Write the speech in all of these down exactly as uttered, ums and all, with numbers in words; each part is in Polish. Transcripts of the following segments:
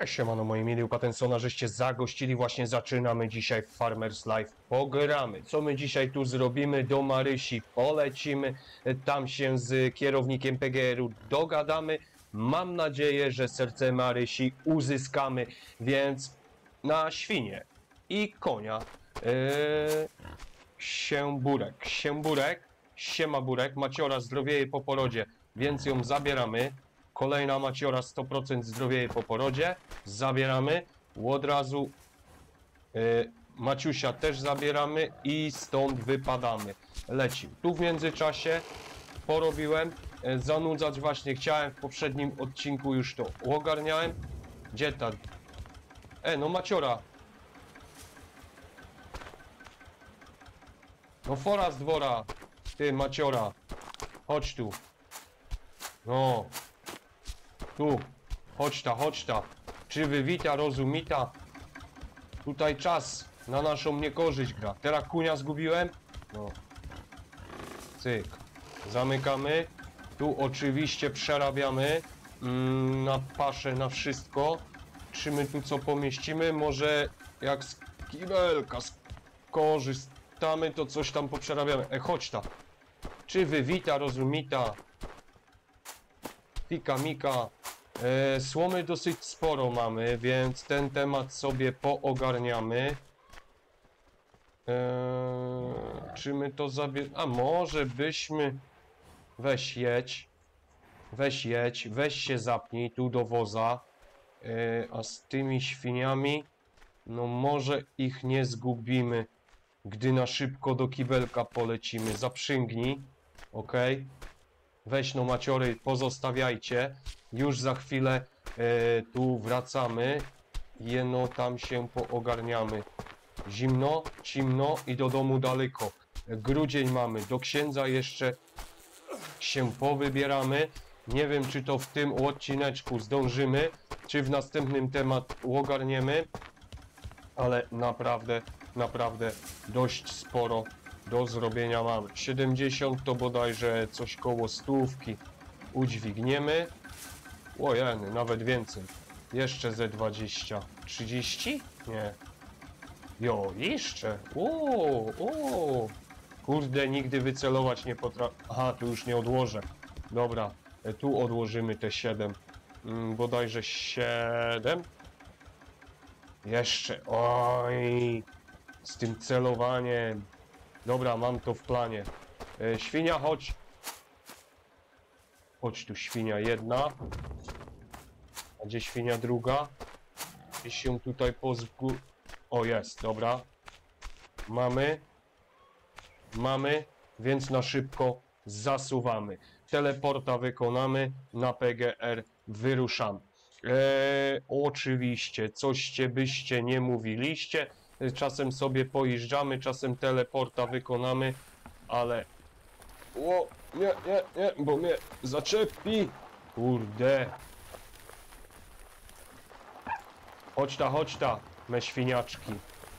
Siemano moi mili u Patensona, żeście zagościli, właśnie zaczynamy dzisiaj Farmers Life, pogramy. Co my dzisiaj tu zrobimy? Do Marysi polecimy, tam się z kierownikiem P G R-u dogadamy. Mam nadzieję, że serce Marysi uzyskamy, więc na świnie i konia. Yy, się Burek, się Burek, siema Burek, Maciora zdrowieje po porodzie, więc ją zabieramy. Kolejna Maciora sto procent zdrowieje po porodzie. Zabieramy. Od razu yy, Maciusia też zabieramy i stąd wypadamy. Lecimy. Tu w międzyczasie porobiłem. Yy, zanudzać właśnie chciałem. W poprzednim odcinku już to ogarniałem. Gdzie ta? E, no Maciora. No fora z dwora. Ty Maciora. Chodź tu. No. Tu, chodź ta, chodź ta. Czy wywita, rozumita? Tutaj czas na naszą niekorzyść gra. Teraz kunia zgubiłem? No. Cyk. Zamykamy. Tu oczywiście przerabiamy mm, na paszę, na wszystko. Czy my tu co pomieścimy? Może jak z kibelka skorzystamy, to coś tam poprzerabiamy. E, chodź ta. Czy wywita, rozumita? Pika, mika. E, słomy dosyć sporo mamy, więc ten temat sobie poogarniamy. E, czy my to zabierzemy? A może byśmy... Weź jedź. Weź jedź. Weź się zapnij tu do woza. E, a z tymi świniami... No może ich nie zgubimy, gdy na szybko do kibelka polecimy. Zaprzęgnij. Ok. Weź no Maciory, pozostawiajcie. Już za chwilę e, tu wracamy. Jeno tam się poogarniamy. Zimno, cimno i do domu daleko. Grudzień mamy. Do księdza jeszcze się powybieramy. Nie wiem, czy to w tym odcineczku zdążymy, czy w następnym temat ogarniemy. Ale naprawdę, naprawdę dość sporo do zrobienia mamy. siedemdziesiąt to bodajże coś koło stówki udźwigniemy. Ojeny, nawet więcej. Jeszcze ze dwadzieścia. trzydzieści? Nie. Jo, jeszcze. O, o. Kurde, nigdy wycelować nie potrafię. Aha, tu już nie odłożę. Dobra, tu odłożymy te siedem. Hmm, bodajże siedem. Jeszcze. Oj. Z tym celowaniem. Dobra, mam to w planie. E, świnia, chodź. Chodź tu, świnia jedna. A gdzie świnia druga? Gdzieś się tutaj pozgu... O, jest, dobra. Mamy. Mamy, więc na szybko zasuwamy. Teleporta wykonamy, na P G R wyruszamy. E, oczywiście, coście byście nie mówiliście. Czasem sobie pojeżdżamy, czasem teleporta wykonamy, ale... O, nie, nie, nie, bo mnie zaczepi. Kurde. Chodź ta, chodź ta, me świniaczki.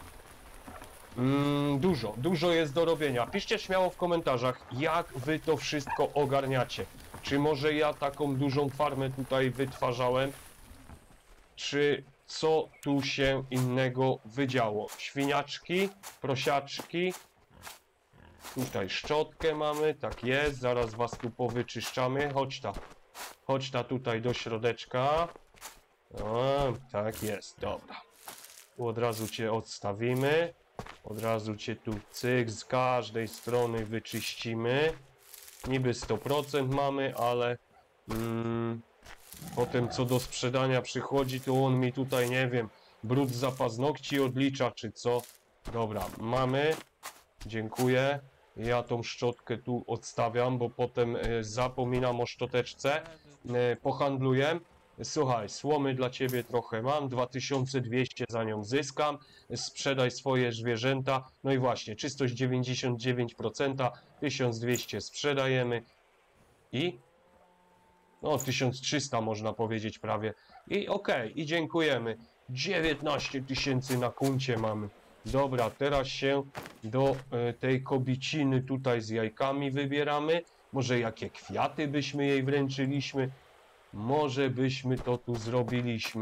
Mm, dużo, dużo jest do robienia. Piszcie śmiało w komentarzach, jak wy to wszystko ogarniacie. Czy może ja taką dużą farmę tutaj wytwarzałem? Czy... Co tu się innego wydziało? Świniaczki, prosiaczki. Tutaj szczotkę mamy, tak jest. Zaraz was tu powyczyszczamy. Chodź ta. Chodź ta tutaj do środeczka. O, tak jest, dobra. Tu od razu cię odstawimy. Od razu cię tu cyk z każdej strony wyczyścimy. Niby sto procent mamy, ale... Mm, potem co do sprzedania przychodzi, to on mi tutaj, nie wiem, brud za paznokci odlicza, czy co. Dobra, mamy. Dziękuję. Ja tą szczotkę tu odstawiam, bo potem e, zapominam o szczoteczce. E, pohandluję. Słuchaj, słomy dla ciebie trochę mam. dwa tysiące dwieście za nią zyskam. Sprzedaj swoje zwierzęta. No i właśnie, czystość dziewięćdziesiąt dziewięć procent. tysiąc dwieście sprzedajemy. I... No, tysiąc trzysta można powiedzieć prawie. I okej, okay, i dziękujemy. dziewiętnaście tysięcy na koncie mamy. Dobra, teraz się do e, tej kobiciny tutaj z jajkami wybieramy. Może jakie kwiaty byśmy jej wręczyliśmy? Może byśmy to tu zrobiliśmy.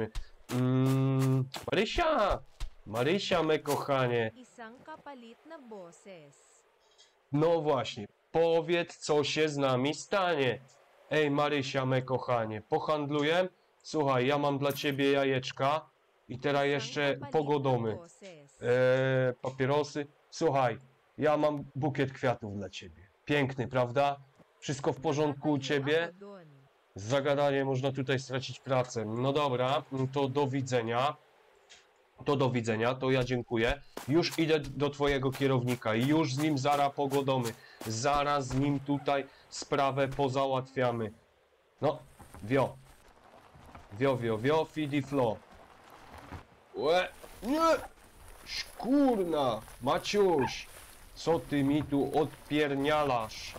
Mm, Marysia! Marysia, me kochanie. Isang kapalit na boses. No właśnie, powiedz, co się z nami stanie. Ej, Marysia, me kochanie, pohandluję? Słuchaj, ja mam dla ciebie jajeczka i teraz jeszcze pogodomy. Eee, papierosy. Słuchaj, ja mam bukiet kwiatów dla ciebie. Piękny, prawda? Wszystko w porządku u ciebie? Z zagadaniem można tutaj stracić pracę. No dobra, to do widzenia. To do widzenia, to ja dziękuję. Już idę do twojego kierownika. Już z nim zaraz pogodomy. Zaraz z nim tutaj sprawę pozałatwiamy. No, wio. Wio, wio, wio, fidi flo. Łe, nie! Szkurna! Maciuś! Co ty mi tu odpiernialasz?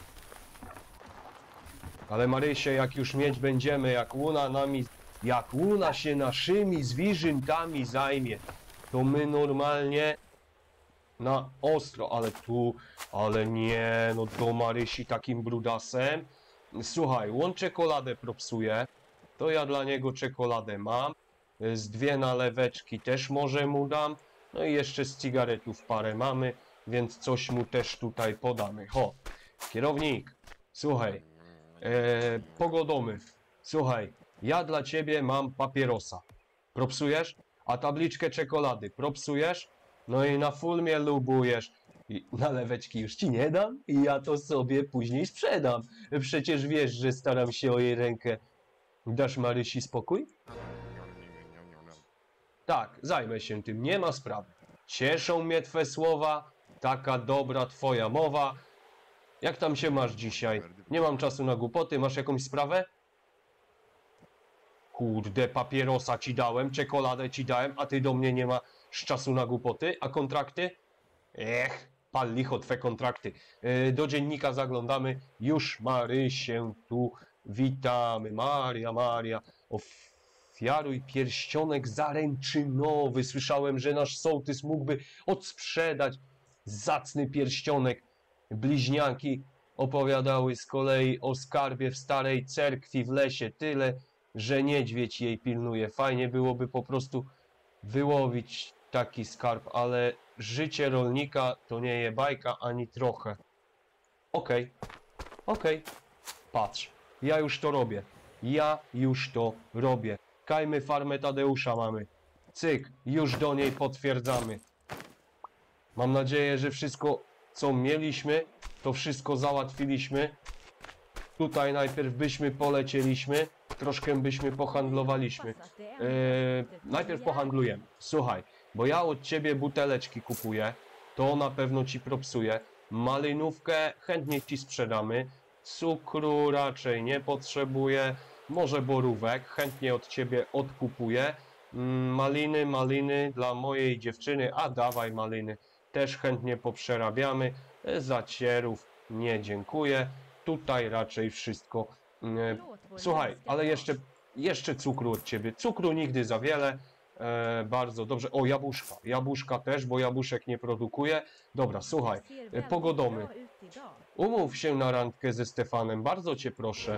Ale Marysie, jak już mieć będziemy, jak Łuna nami, jak Łuna się naszymi zwierzętami zajmie, to my normalnie na ostro, ale tu, ale nie, no do Marysi takim brudasem. Słuchaj, on czekoladę propsuje, to ja dla niego czekoladę mam, z dwie naleweczki też może mu dam, no i jeszcze z cygaretów parę mamy, więc coś mu też tutaj podamy. Ho, kierownik, słuchaj, e, pogodomyw, słuchaj, ja dla ciebie mam papierosa, propsujesz? A tabliczkę czekolady propsujesz? No i na full mnie lubujesz. I naleweczki już ci nie dam i ja to sobie później sprzedam. Przecież wiesz, że staram się o jej rękę. Dasz Marysi spokój? Tak, zajmę się tym, nie ma sprawy. Cieszą mnie twe słowa, taka dobra twoja mowa. Jak tam się masz dzisiaj? Nie mam czasu na głupoty, masz jakąś sprawę? Kurde, papierosa ci dałem, czekoladę ci dałem, a ty do mnie nie masz czasu na głupoty, a kontrakty? Ech, pal licho, twe kontrakty. Yy, do dziennika zaglądamy, już Marysię tu witamy. Maria, Maria, ofiaruj pierścionek zaręczynowy. Słyszałem, że nasz sołtys mógłby odsprzedać zacny pierścionek. Bliźniaki opowiadały z kolei o skarbie w starej cerkwi w lesie, tyle, że niedźwiedź jej pilnuje. Fajnie byłoby po prostu wyłowić taki skarb, ale życie rolnika to nie je bajka ani trochę. Okej, okej, patrz, ja już to robię. Ja już to robię. Kajmy farmę Tadeusza mamy. Cyk, już do niej potwierdzamy. Mam nadzieję, że wszystko, co mieliśmy, to wszystko załatwiliśmy. Tutaj najpierw byśmy polecieliśmy, troszkę byśmy pohandlowaliśmy. Yy, najpierw pohandlujemy. Słuchaj, bo ja od ciebie buteleczki kupuję, to na pewno ci propsuję. Malynówkę chętnie ci sprzedamy. Cukru raczej nie potrzebuję. Może borówek, chętnie od ciebie odkupuję. Mm, maliny, maliny dla mojej dziewczyny, a dawaj maliny. Też chętnie poprzerabiamy. Zacierów nie dziękuję. Tutaj raczej wszystko. Słuchaj, ale jeszcze, jeszcze cukru od ciebie. Cukru nigdy za wiele. E, bardzo dobrze. O, jabłuszka. Jabłuszka też, bo jabłuszek nie produkuje. Dobra, słuchaj. E, pogodomy. Umów się na randkę ze Stefanem. Bardzo cię proszę.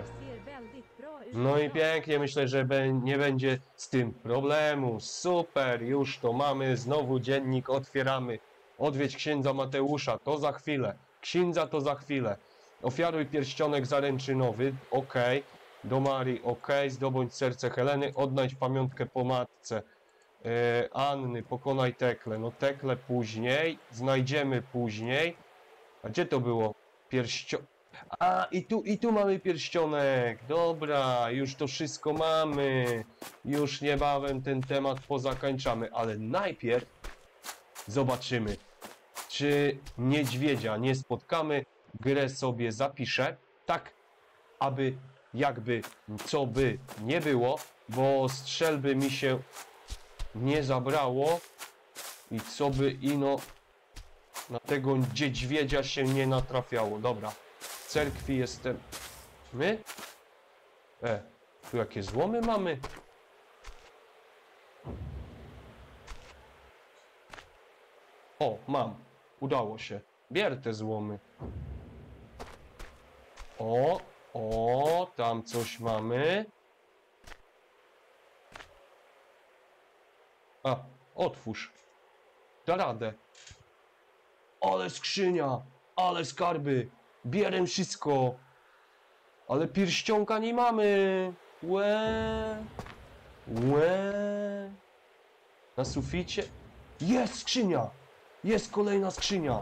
No i pięknie. Myślę, że nie będzie z tym problemu. Super. Już to mamy. Znowu dziennik otwieramy. Odwiedź księdza Mateusza. To za chwilę. Księdza to za chwilę. Ofiaruj pierścionek zaręczynowy, ok. Do Marii, ok. Zdobądź serce Heleny, odnajdź pamiątkę po matce. E, Anny, pokonaj Teklę. No Teklę później, znajdziemy później. A gdzie to było? Pierścio... A, i tu, i tu mamy pierścionek. Dobra, już to wszystko mamy. Już niebawem ten temat pozakańczamy, ale najpierw zobaczymy, czy niedźwiedzia nie spotkamy. Grę sobie zapiszę, tak aby jakby co by nie było, bo strzelby mi się nie zabrało i co by ino na tego niedźwiedzia się nie natrafiało. Dobra, w cerkwi jestem. My? E, tu jakie złomy mamy? O, mam. Udało się. Bier te złomy. O, o, tam coś mamy. A, otwórz. Da radę. Ale skrzynia, ale skarby. Bierę wszystko. Ale pierścionka nie mamy. Łe. Łe. Na suficie. Jest skrzynia. Jest kolejna skrzynia.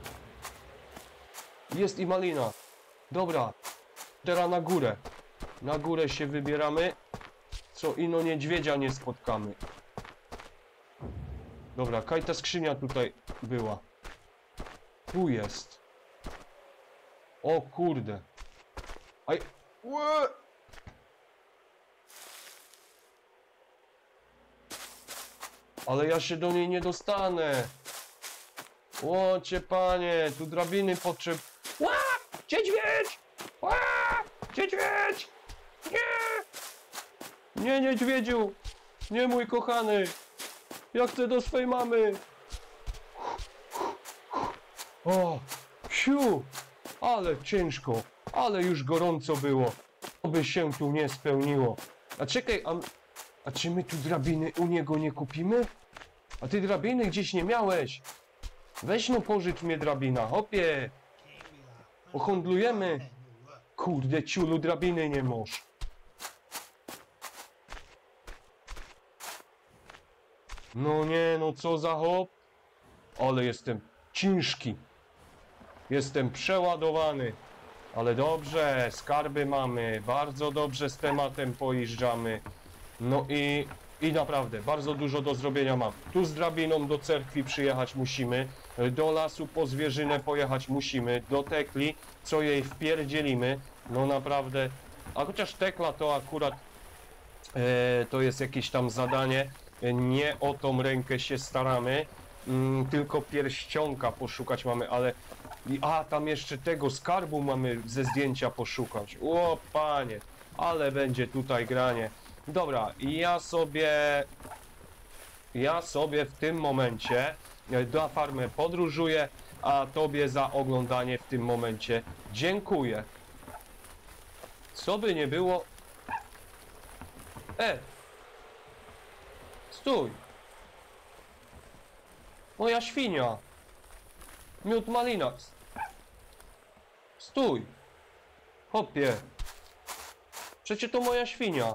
Jest i malina. Dobra. Teraz na górę. Na górę się wybieramy. Co ino niedźwiedzia nie spotkamy. Dobra, kaj ta skrzynia tutaj była. Tu jest. O kurde. Aj. Łe! Ale ja się do niej nie dostanę. Łocie panie, tu drabiny potrzeb... Ła! Niedźwiedź! Ła! Niedźwiedź! Nie! Nie, niedźwiedziu! Nie, mój kochany! Ja chcę do swej mamy! O! Siu! Ale ciężko! Ale już gorąco było! To by się tu nie spełniło. A czekaj, a, a czy my tu drabiny u niego nie kupimy? A ty drabiny gdzieś nie miałeś? Weź no pożycz mnie drabina, hopie! Pohandlujemy! Kurde, ciulu, drabiny nie możesz. No nie, no co za hop? Ale jestem ciężki. Jestem przeładowany. Ale dobrze, skarby mamy. Bardzo dobrze z tematem pojeżdżamy. No i, i naprawdę, bardzo dużo do zrobienia mam. Tu z drabiną do cerkwi przyjechać musimy. Do lasu po zwierzynę pojechać musimy. Do Tekli, co jej wpierdzielimy. No naprawdę. A chociaż Tekla to akurat e, to jest jakieś tam zadanie. Nie o tą rękę się staramy. Mm, tylko pierścionka poszukać mamy, ale... A, tam jeszcze tego skarbu mamy ze zdjęcia poszukać. O, panie, ale będzie tutaj granie. Dobra, ja sobie... Ja sobie w tym momencie na farmę podróżuję, a tobie za oglądanie w tym momencie dziękuję. Co by nie było... E! Stój! Moja świnia! Miód malina! Stój! Hopie! Przecie to moja świnia!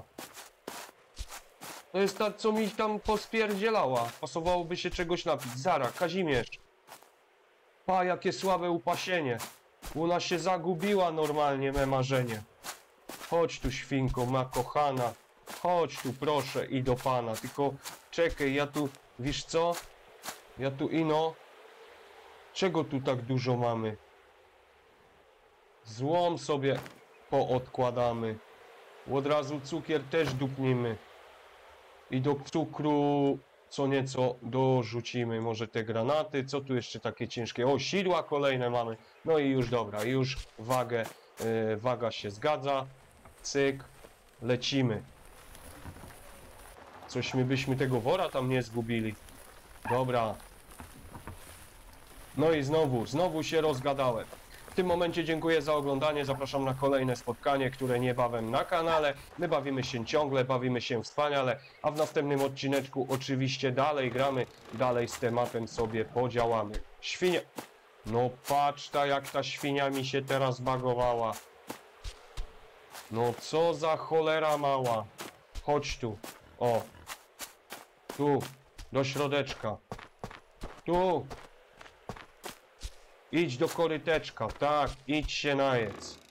To jest ta, co mi tam pospierdzielała. Pasowałoby się czegoś napić. Zara, Kazimierz! Pa, jakie słabe upasienie! Ona się zagubiła normalnie, me marzenie. Chodź tu, świnko, ma kochana. Chodź tu, proszę, i do pana. Tylko czekaj, ja tu, wiesz co? Ja tu ino... Czego tu tak dużo mamy? Złom sobie poodkładamy. Od razu cukier też dupnimy. I do cukru co nieco dorzucimy. Może te granaty. Co tu jeszcze takie ciężkie? O, sidła kolejne mamy. No i już dobra. Już wagę, yy, waga się zgadza. Cyk. Lecimy. Coś my byśmy tego wora tam nie zgubili. Dobra. No i znowu, znowu się rozgadałem. W tym momencie dziękuję za oglądanie, zapraszam na kolejne spotkanie, które niebawem na kanale. My bawimy się ciągle, bawimy się wspaniale, a w następnym odcineczku oczywiście dalej gramy, dalej z tematem sobie podziałamy. Świnia... No patrz ta, jak ta świnia mi się teraz bagowała. No co za cholera mała. Chodź tu. O. Tu. Do środeczka. Tu. Idź do koryteczka, tak, idź się najedz.